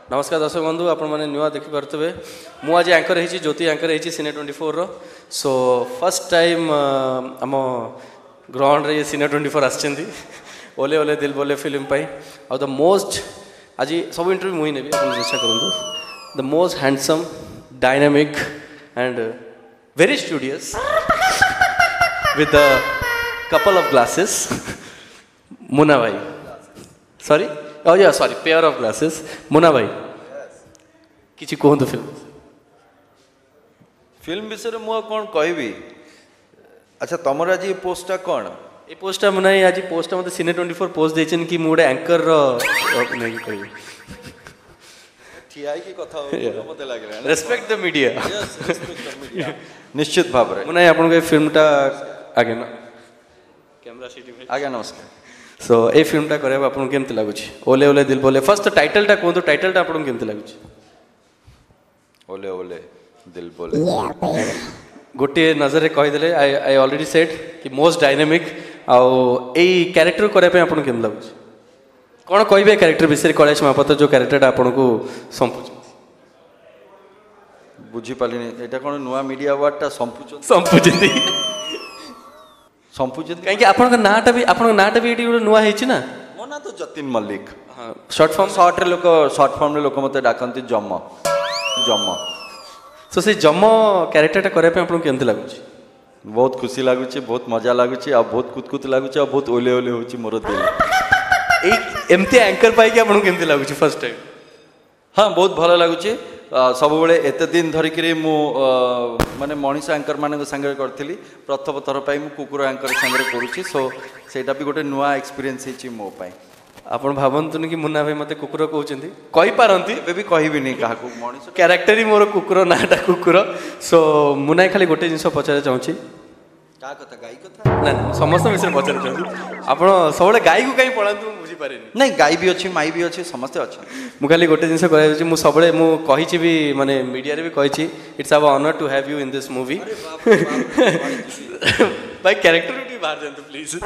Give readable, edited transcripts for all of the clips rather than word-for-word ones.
नमस्कार दर्शक बंधु आपण मैंने नुआ देखिपे मु आज एंकर है ज्योति एंकर है सिने 24 रो सो फर्स्ट टाइम आम ग्राउंड रे सिने 24 आछंदी ओले ओले दिल बोले फिल्म पाई और द मोस्ट आज सब इंटरव्यू मुई नेबी आपण चेष्टा करंतु the most handsome dynamic and very studious with a couple of glasses Muna भाई sorry oh yeah sorry pair of glasses मुना भाई किछि कहंतु फिल्म विषय रे मु कोन कहबी अच्छा तमर आज पोस्टा कोन ए पोस्टा मुना आज पोस्टा मते सिने 24 पोस्ट देछन कि मुडे एंकर रो नहीं कहबी ठियाई की कथा हो मते लागला respect the media yes respect the media निश्चित भाव रे मुना आपन के फिल्म टा आगे ना कैमरा सीटी भाई आगे नमस्कार सो ए फिल्म टा करे आपन केमते लागुची ओले ओले दिल बोले फर्स्ट टाइटल टा कोन टाइटल टा आपन केमते लागुची ओले ओले दिल बोले गोटे नजर रे कहि देले आई ऑलरेडी सेड कि most dynamic uh a character करे पे आपन केम लागुची कोन कहबे कैरेक्टर विषय कलेश महापात्र जो कैरेक्टर टा आपन को संपुच बुझी पालिनी एटा कोन नुवा मीडिया अवार्ड टा संपुचंदी कहीं आपन नाटा भी एटी नुआ है ना मो ना तो जतिन मल्लिक शॉर्ट फॉर्म रे लोक मते डाकंती जम तो से जम कैरेक्टर टा करे पे आपन केमते लागुची बहुत खुशी लागुची बहुत मजा लागुची आ बहुत कुतकुत लागुची आ बहुत ओले ओले होची मोर दिल ए एमते एंकर पाई के आपन केमते लागुची फर्स्ट टाइम हाँ बहुत भल लगुच सब बड़े एत दिन धरिक मु माने मनीष एंकर मान सागर करी प्रथम थर पर कुकुर एंकर सागर करुँची सो सेटा भी गोटे नुआ एक्सपीरियंस है मो पाई आपण भावंतुनि कि मुन्ना भाई मते कुकुर कहउचंती कहि पारंती एबे भी कहबिनी काहाकू मनीष कैरेक्टर ही मोर कुकुर नाटा कुकुर सो मुन्ना खाली गोटे जिंस पचारे चाहूची का कथा गाई कथा ना समस्त विषय पचारे चाहूची आपण सबले गाई को कहीं पळांतु बुझी पारेनी नहीं गाई भी अच्छी माई भी अच्छी समस्त अच्छा मु खाली गोटे जिंस कहै छि मु सबले मु कहिछि भी माने मीडिया रे भी कहिछि it's our honour to have you in this movie भाई कैरेक्टर भी बाहर जानतो please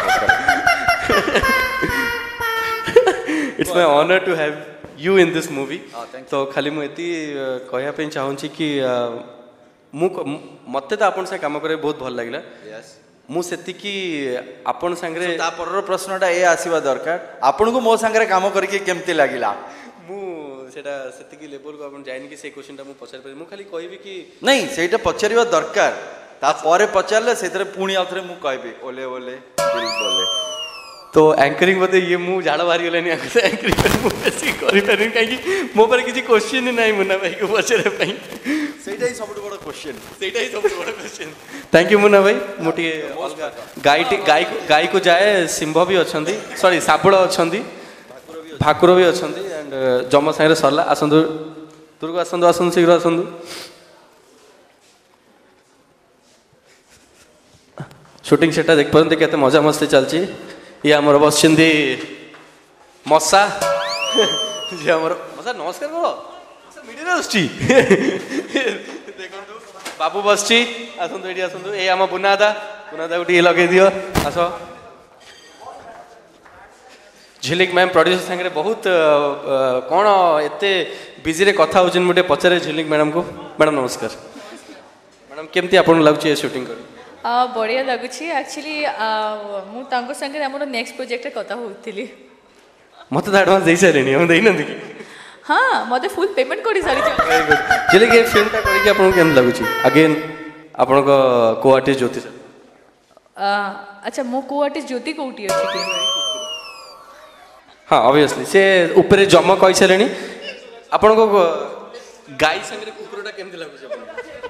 it's my honour to have you in this movie तो खाली मु एती कहया पे चाहूछि कि मु मते तो आपन से काम करे बहुत भल लागला यस मु सेति कि आपन संगरे ता परर प्रश्नटा ए आसीबा दरकार आपन को मो संगरे काम करके केमते लागिला मु सेटा सेति कि लेवल को आपन जाइन कि से क्वेश्चन टा मु पचार पर मु खाली कहबी कि नहीं सेटा पचारिबा दरकार ता परे पचारले सेतरे पुणी आथरे मु कहबी ओले ओले दिल बोले तो एंकरिंग बते ये मु झाड़ बारी गलेनी आके एंकरिंग पर मु बेसी करि परनी काई कि मो पर किछि क्वेश्चन नहीं मुन्ना भाई को पचारे पई सेटा ही सबसे बड़ा क्वेश्चन सेटा ही सबसे बड़ा क्वेश्चन थैंक यू मुन्ना भाई मोटी गाय को जाए सिंह भी अछंदी सॉरी साबुळ अछंदी भाकुर भी अछंदी एंड जम साइरे सरला आसंदु दुर्गा आसंदु शीघ्र आसंदु शूटिंग सेटा देख परंती केते मजा मस्ती चलची ये आमर बसछिंदी मसा जे आमर मसा नमस्कार बोलो मसा मीडिया आछी देखंतु बाबू बसची आसंतु एडी आसंतु ए आम बुनादा उठी लगे दियो आसो झिलिक मैम प्रोड्यूसर संगे बहुत कौन एते बिजी रे कथा होजन मुटे पचारे झिलिक मैडम को मैडम नमस्कार मैडम केमती आपन लागुची शूटिंग कर बढ़िया लगुच एक्चुअली मुझे संगे आम नेक्स्ट प्रोजेक्ट कथा होती मत तो एडवांस दे सारे हम देना कि हाँ मत फुल पेमेंट कर सारी चलिए कि फिल्म टा करके आपन केम लागुच अगेन आपन को को आर्टिस्ट ज्योति सर अच्छा मो को आर्टिस्ट ज्योति कोठी अछि हाँ ऑब्वियसली से ऊपर जम कहि सारेनी आपन को गाय संगे कुकुरटा केमते लागुच आपन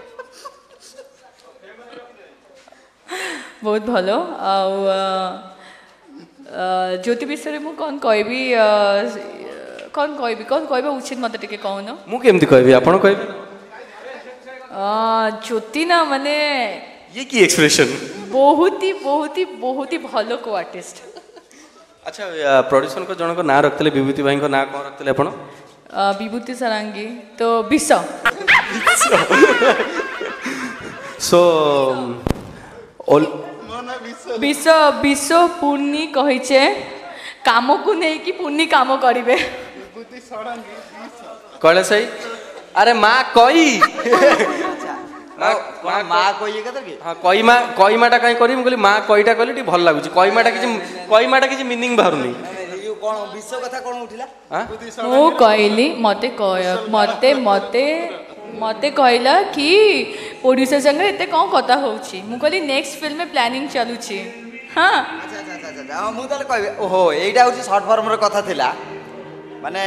बहुत भलो ज्योति विषय मु कौन कहबी कौन कहबा उचित मत टिके कहन मु केमती कहबी आपण कहबी ज्योति ना माने ये की एक्सप्रेशन बहुत ही भलो को आर्टिस्ट अच्छा प्रोड्यूसर को जन को ना रखतले विभूति भाई को ना कोन रखतले आपण विभूति सरांगी तो विष सो विष विष पूर्णी कहिचे काम को नहीं कि पूर्णी काम करिवे कैलाश भाई अरे माँ कई माँ कही के हाँ कई माटा कहीं करी मुझे माँ कईटा कली भल लगुच कई माटा किसी मीनिंग बाहर कौन विश्व कथा कौन उठिला ମୁଁ କହିଲି ମତେ କହିଲା କି ଓଡ଼ିଶା ସାଙ୍ଗରେ ଏତେ କ'ଣ କଥା ହେଉଛି ମୁଁ କହିଲି ନେକ୍ସଟ ଫିଲ୍ମ ପ୍ଲାନିଂ ଚାଲୁଛି ହଁ अच्छा अच्छा अच्छा हाँ मुझे कहबे ओहो एटा हूँ सर्ट फर्म कथा थिला माने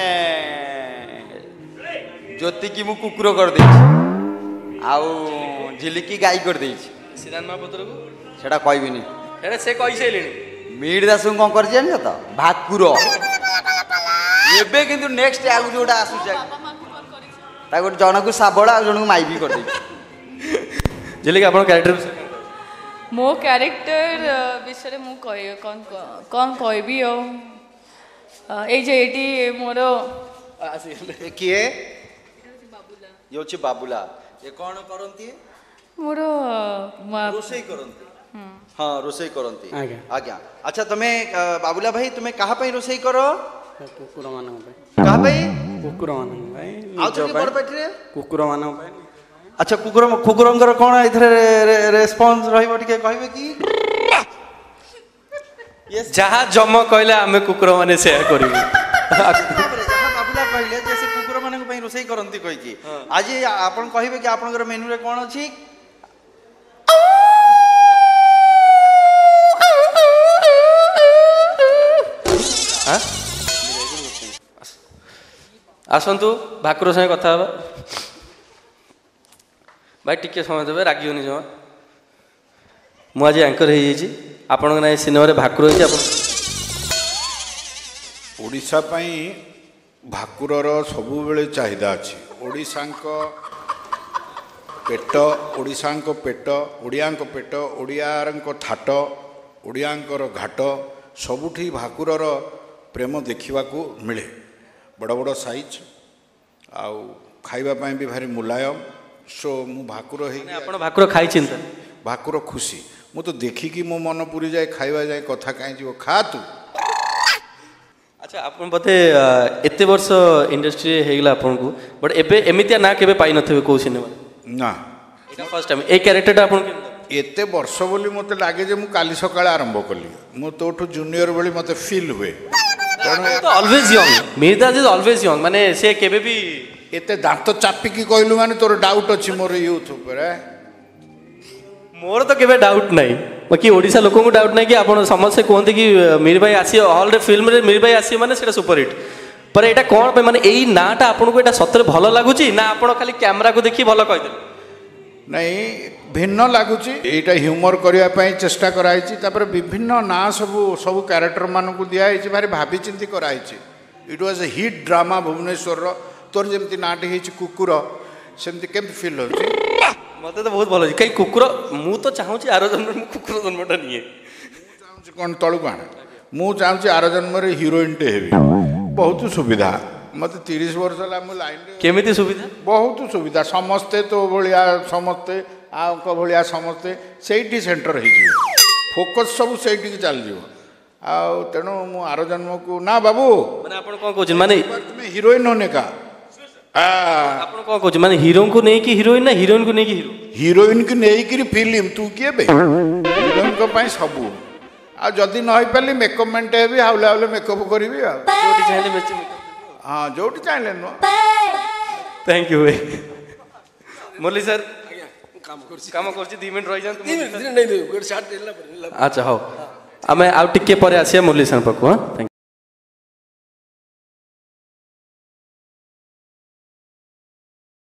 ज्योति की मु कुकुर कर दे आउ झिलिकी गाई कर दे सिद्धांत महापात्र को सेटा कहबिनी अरे से कही सारे मीड दास कौन कर जान तो भाकुर एबे किंतु नेक्स्ट आगु जोटा आसु ताको जन को साबड़ आ जन को माई भी कर दे झिलिकी आपन कैरेक्टर ମୋ କ୍ୟାରେକ୍ଟର ବିଷୟରେ ମୁଁ କ'ଣ କହିବି ଆଉ ଏଇ ଯେ ଏଇଠି ମୋର କିଏ ये होची बाबुला ये कौन करंती ମୋର रोसई करंती हाँ रोसई करंती आज्ञा अच्छा तमे बाबुला भाई तुमे कहा पई रोसई करो कुकुर मानक कहा पई कुकुर मानक भाई आउ तो बड़ पेटरे कुकुर मानक भाई अच्छा कुकुरंगर कौन एथरे रेस्पॉन्स रहिबो टिके कहबे की जहाँ जम कहले आमे कुकुर माने शेयर करिबु बाबुला कहले जैसे कुकुर मानक पई रोसई करंती कहि की आज आपन कहबे कि आपनकर मेनू रे कोन अछि हां आसंतु भाकुर संगे कथा हबा भाई टिके समय देवे रागियोनी जमा मु आज एंकर हो जाइए आपण ना सिनेमा भाकुर होइछि आपण ओडिशा पई भाकुरर सबुबेले चाहिदा अछि ओडिशांक पेट ओडिशांक पेट ओडियांक पेट ओडियारंक थाट ओडियांकर घाट सबुठी भाकुरर प्रेम देखिबाकू मिले बड़ बड़ साइज आउ खाइबा पई भी भारी मुलायम सो मु भाकुर हे आपण भाकुर खाई चिंता भाकुर खुशी मु तो देखिकी मो मन पूरी जाए खाइबा जाए कथा काई जीव खा तू अच्छा आपण बते एते वर्ष इंडस्ट्री हेगला आपण को बट एबे एमितिया ना केबे पाई नथबे को सिनेमा ना एटा फर्स्ट टाइम ए कैरेक्टर आपण एते वर्ष बोली मते लागे जे मु काली सकाळ आरंभ कली मु तोठू जूनियर बोली मते फील हुए तो ऑलवेज यंग मिर्दास इज ऑलवेज यंग माने से केबे भी एते दांत चापिकी कहलु माने तोर डाउट अछि मोर यूथ ऊपर मोर तो केबे डाउट नहीं बाकी ओडिशा लोक को डाउट नहीं कि आपण समस्या कहते कि मीर भाई आसी हॉल रे फिल्म रे मीर भाई आसी माने सेटा सुपर हिट पर एटा कोन पे माने एई नाटा आपण को एटा सतरे भलो लागुची ना आपण खाली कैमरा को देखि भलो कहि दे नहीं भिन्न लगुच एटा ह्यूमर करिया पई चेष्टा कराइछि तापर विभिन्न ना सब कैरेक्टर मान को दिया है भारी भाभी चिंती कराइछि it was a hit drama Bhubaneswar तोर जेमती नाटी हेछि कुकुर सेमती केमती फील होछि मते तो बहुत भलो कई कुकुर मु तो चाहूची आरो जन्म मु कुकुर जन्मटा निये चाहूची कोन तळु काण मु चाहूची आरो जन्म रे हीरोइन टे हेबी बहुत सुविधा मते 30 वर्ष ला मु लाइन रे केमिति सुविधा बहुत सुविधा समस्ते तो भलिया समस्ते आंक भलिया समस्ते सेठी सेंटर हे जी फोकस सब सेठी के चल जीव आ तेणु मु आरो जन्म को ना बाबू माने आपण कोन कहउछ माने तुम हीरोइन होने का आपण कोन कहउछ माने हीरो को नहीं कि हीरोइन ना हीरोइन को नहीं कि हीरो हीरोइन की नहीं कि फिल्म तू किए बे हीरोइन को पई सबू आ जदी न होई पली मेकअप मेंटे भी हाउले हाउले मेकअप करबी आ जोटी चाहले बेच हां जोटी चाहले नो थैंक यू भाई मुरली सर काम करछि 2 मिनिट रहि जान तुम नहीं दे गोड शॉट देला अच्छा हो आमे आउ टिके परे आसिया मुरली सर पको हां